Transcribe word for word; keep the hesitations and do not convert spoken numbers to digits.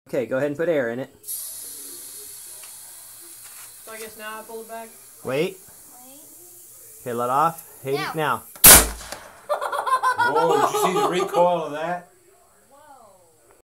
Okay, go ahead and put air in it. So I guess now I pull it back? Wait. Wait. Okay, let off. Hey, Now. now. Whoa, did you see the recoil of that?